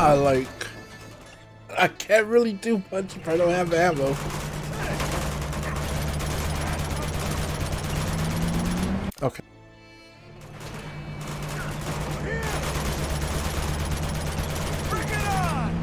Like, I can't really do much if I don't have ammo. Okay. Bring it on!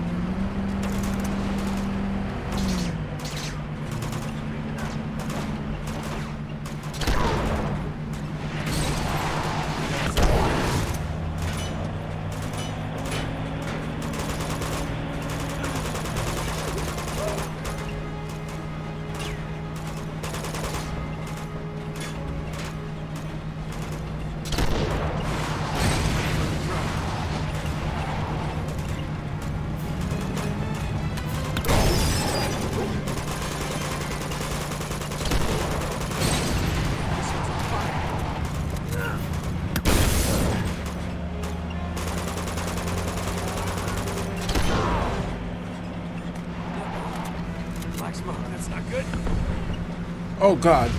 That's not good. Oh God.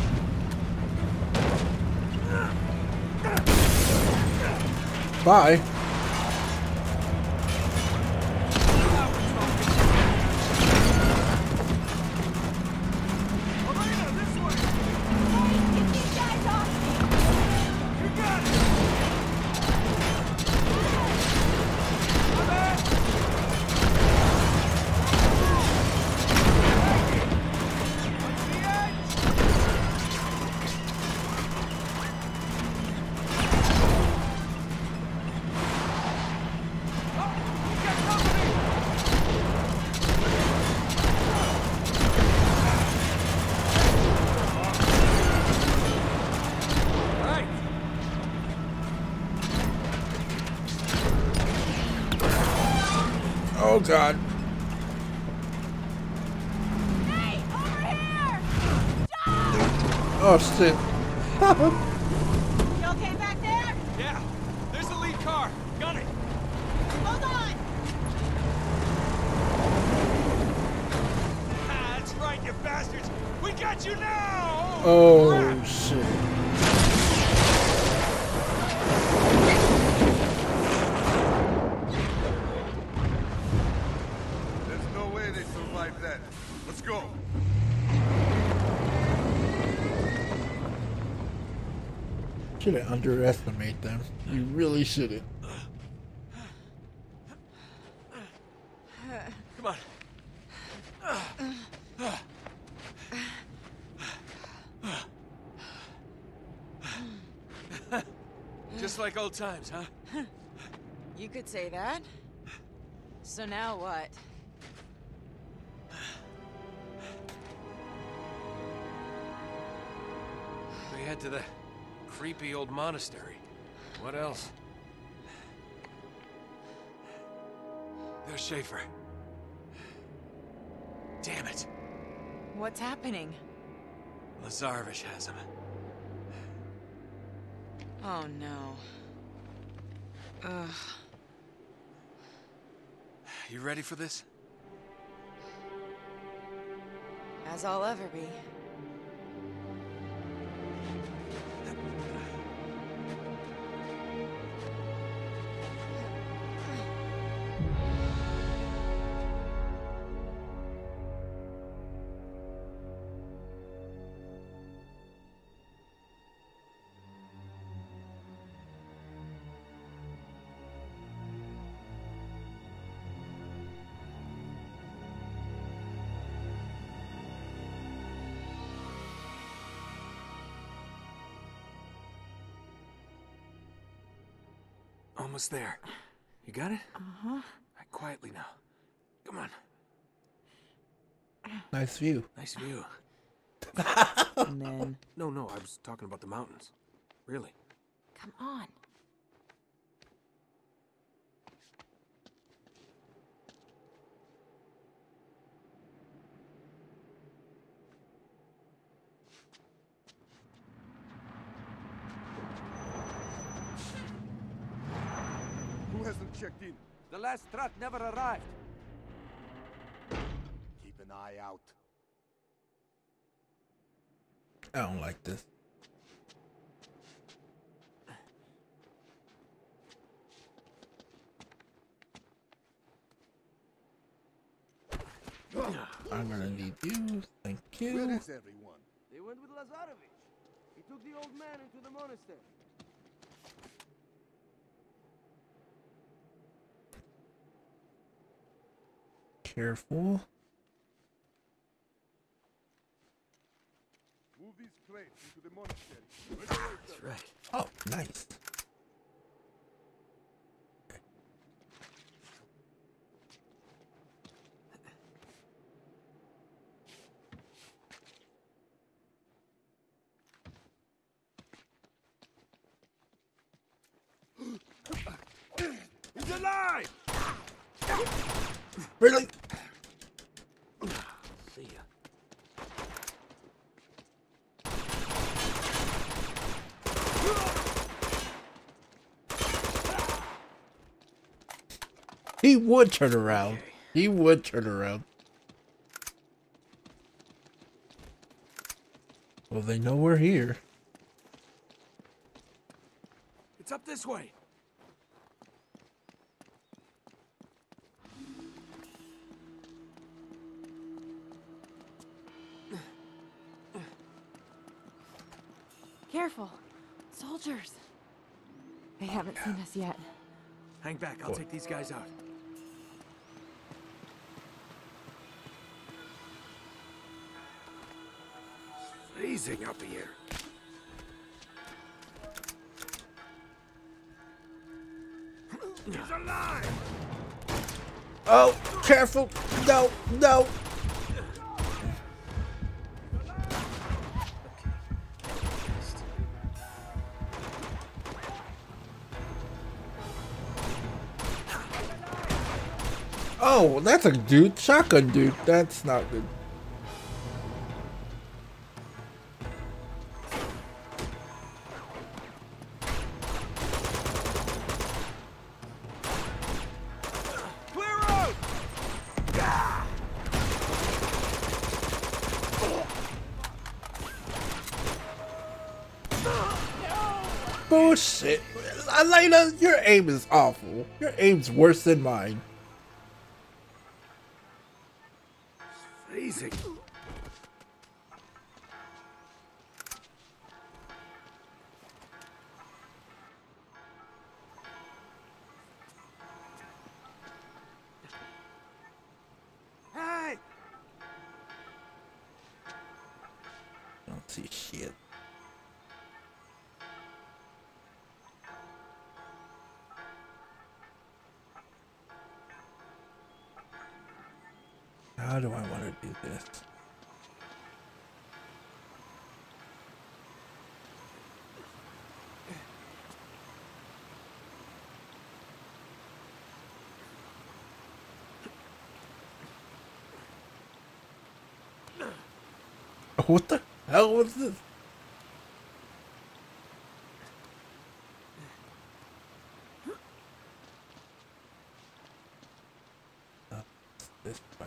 Bye. Oh God. Hey, over here! Oh shit. You okay back there? Yeah, there's the lead car. Gun it. Hold on! Ah, that's right, you bastards. We got you now! Oh shit. That. Let's go. Shouldn't underestimate them. You really shouldn't. Come on. Just like old times, huh? You could say that. So now what? We head to the creepy old monastery. What else? There's Schaefer. Damn it. What's happening? Lazarevich has him. Oh no. Ugh. You ready for this? As I'll ever be. Almost there. You got it? Uh-huh. All right, quietly now. Come on. Nice view. Nice view. And then... No, I was talking about the mountains. Really. Come on. Who hasn't checked in? The last truck never arrived. Keep an eye out. I don't like this. I'm gonna need you. Thank Where you. is everyone? They went with Lazarevich. He took the old man into the monastery. Careful. Move these crates into the monastery. That's right. Oh, nice. He's alive! Really? See ya. He would turn around. He would turn around. Well, they know we're here. It's up this way. Careful. Soldiers. They haven't seen us yet. Hang back, I'll take these guys out. It's freezing up here. He's alive! Oh, careful. No, no. Oh, that's a dude. Shotgun dude. That's not good. Clear out! Bullshit. Elena, your aim is awful. Your aim's worse than mine. Freezing. Hey! Don't see shit. How do I want to do this? What the hell was this? This way.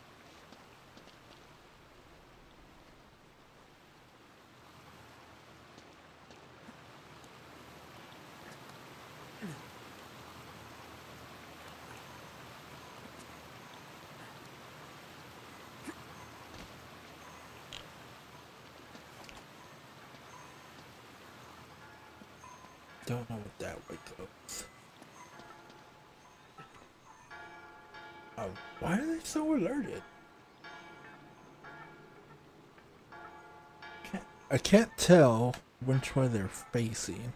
Don't know what that way goes. Oh, why are they so alerted? I can't tell which way they're facing.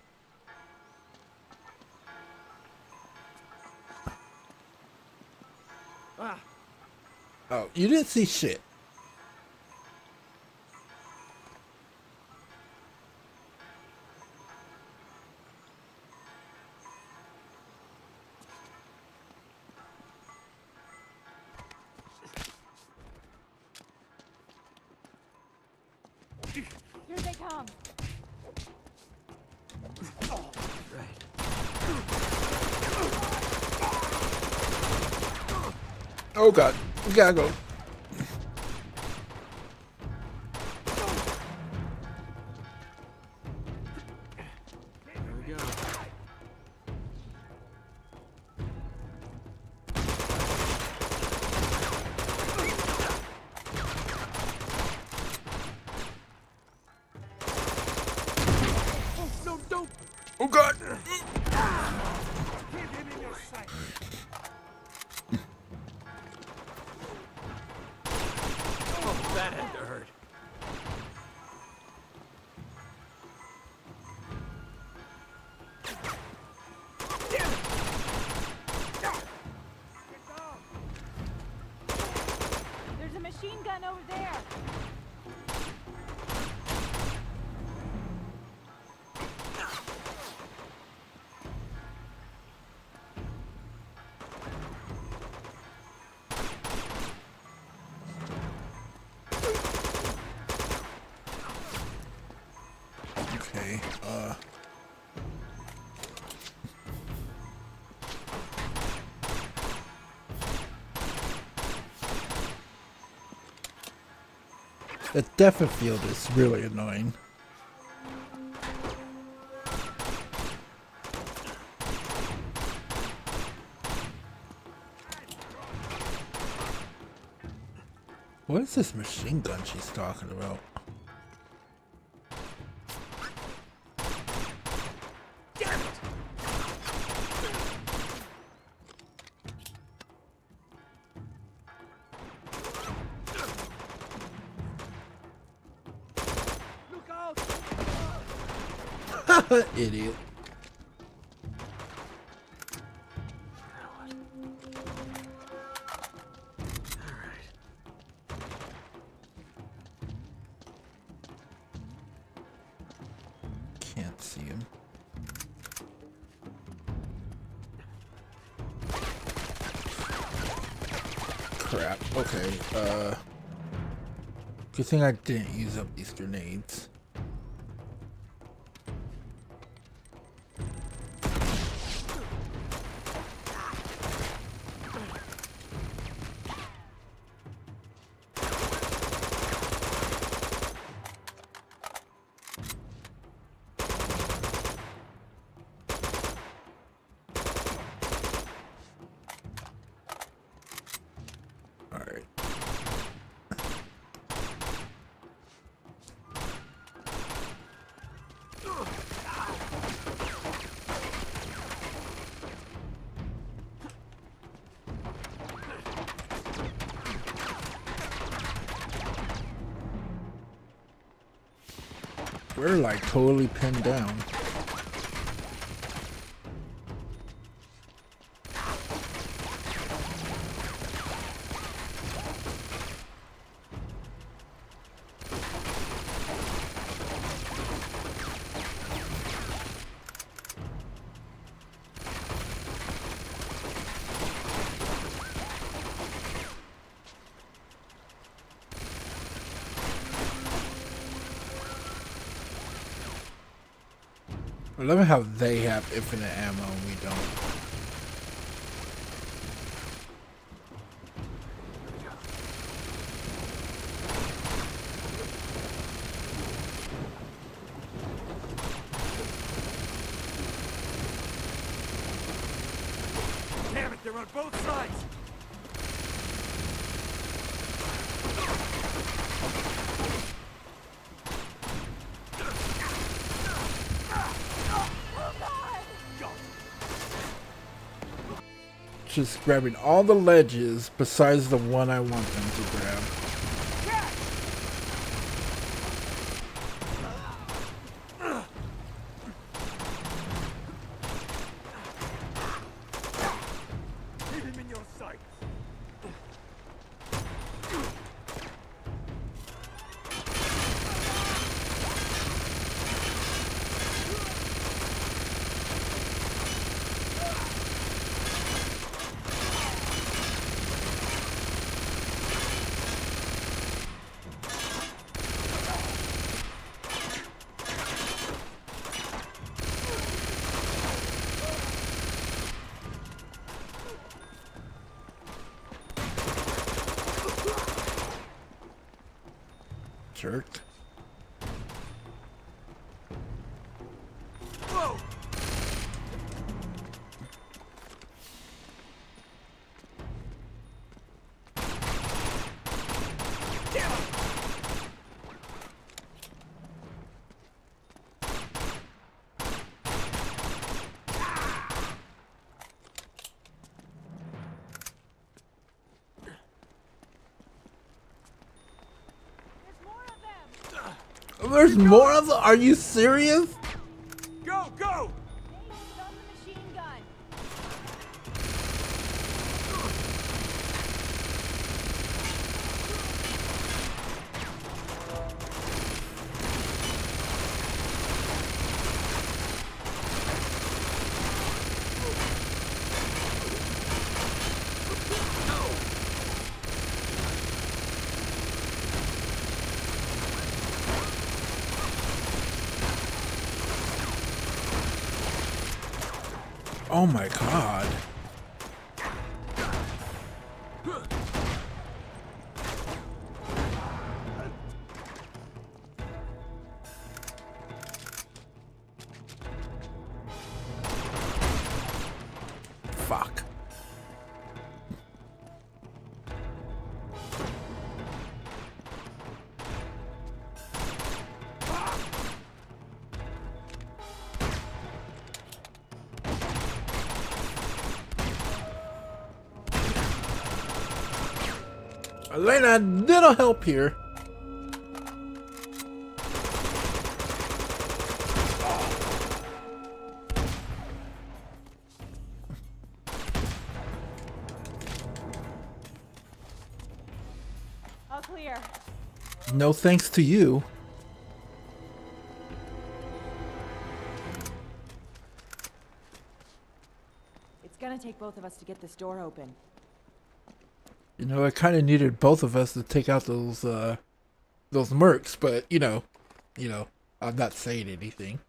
Ah, Oh, you didn't see shit. Here they come. right. Oh god, we gotta go. There we go. Oh God! Keep him in your sight. Oh, that had to hurt. Damn it! Get down. There's a machine gun over there. Okay, the depth of field is really annoying. What is this machine gun she's talking about? Damn it! Look out! Idiot. Can't see him. Crap. Okay, good thing I didn't use up these grenades. Alright. We're like totally pinned down. I love how they have infinite ammo and we don't. Damn it, they're on both sides! Just grabbing all the ledges besides the one I want them to grab. Keep him in your sight! Jerk. Whoa! Damn it! There's more of them? Are you serious? Go, go! He's on the machine gun. Oh my god. Fuck. Elena, little help here. All clear. No thanks to you. It's gonna take both of us to get this door open. You know, I kind of needed both of us to take out those mercs, but you know, I'm not saying anything.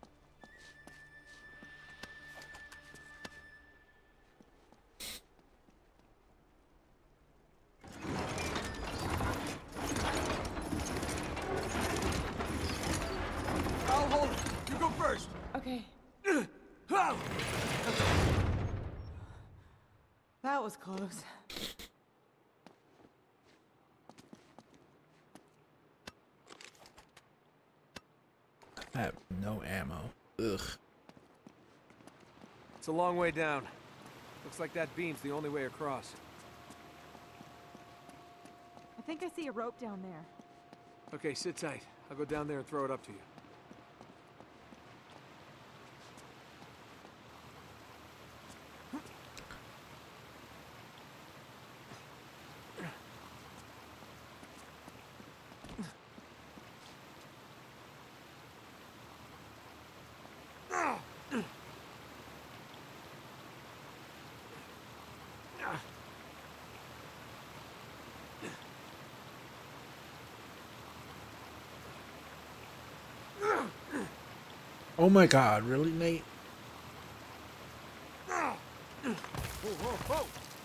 I'll hold it. You go first. Okay. Oh! That was close. I have no ammo. Ugh. It's a long way down. Looks like that beam's the only way across. I think I see a rope down there. Okay, sit tight. I'll go down there and throw it up to you. Oh my god, really, Nate? Whoa, whoa, whoa!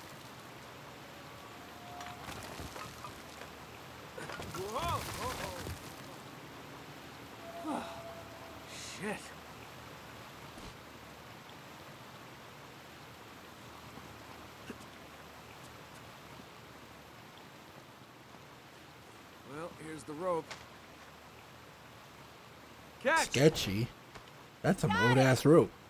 Whoa, whoa. Shit. Well, here's the rope. Catch! Sketchy. That's some old ass rope.